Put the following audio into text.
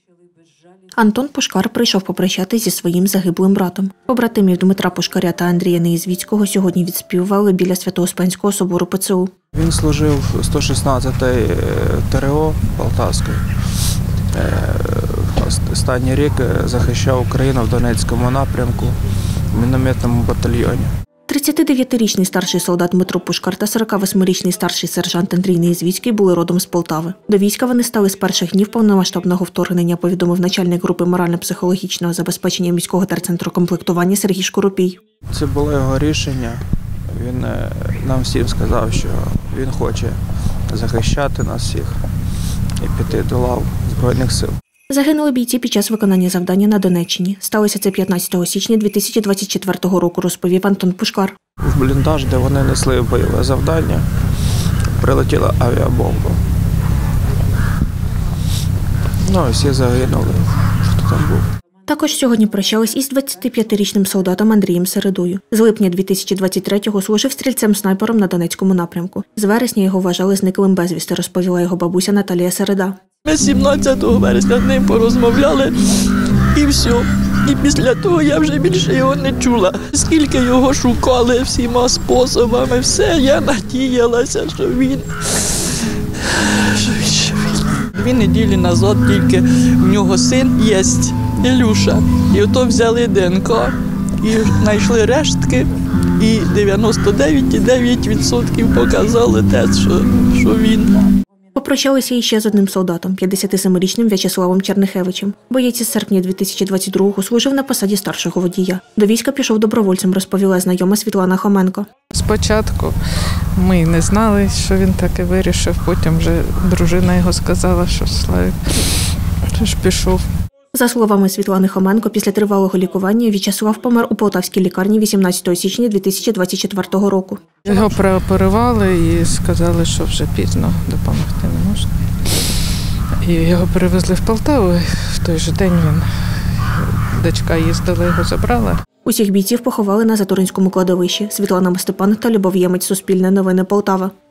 Антон Пушкар прийшов попрощатись зі своїм загиблим братом. Побратимів Дмитра Пушкаря та Андрія Неїзвіцького сьогодні відспівували біля Свято-Успенського собору ПЦУ. Він служив 116-й ТРО Полтавської. Останній рік захищав Україну в Донецькому напрямку в мінометному батальйоні. 39-річний старший солдат Дмитро Пушкар та 48-річний старший сержант Андрій Неїзвіцький були родом з Полтави. До війська вони стали з перших днів повномасштабного вторгнення, повідомив начальник групи морально-психологічного забезпечення міського терцентру комплектування Сергій Шкуропій. Це було його рішення. Він нам всім сказав, що він хоче захищати нас всіх і піти до лав Збройних сил. Загинули бійці під час виконання завдання на Донеччині. Сталося це 15 січня 2024 року, розповів Антон Пушкар. В бліндаж, де вони несли бойове завдання, прилетіла авіабомба. Всі загинули, хто там був. Також сьогодні прощались із 25-річним солдатом Андрієм Середою. З липня 2023-го служив стрільцем-снайпером на Донецькому напрямку. З вересня його вважали зниклим безвісти, розповіла його бабуся Наталія Середа. Ми 17 вересня з ним порозмовляли і все. І після того я вже більше його не чула. Скільки його шукали всіма способами, все, я надіялася, що він. 2 неділі назад тільки в нього син є, Ілюша. І ото взяли ДНК і знайшли рештки. І 99,9% показали те, що він. Попрощалися іще з одним солдатом, 57-річним В'ячеславом Чернихевичем. Боєць із серпня 2022-го служив на посаді старшого водія. До війська пішов добровольцем, розповіла знайома Світлана Хоменко. Спочатку ми не знали, що він таки вирішив, потім вже дружина його сказала, що Славік ж пішов. За словами Світлани Хоменко, після тривалого лікування В'ячеслав помер у Полтавській лікарні 18 січня 2024 року. Його прооперували і сказали, що вже пізно, допомогти не можна. І його перевезли в Полтаву, в той же день дочка їздила, його забрала. Усіх бійців поховали на Затуринському кладовищі. Світлана Мостепан та Любов Ємець, Суспільне новини, Полтава.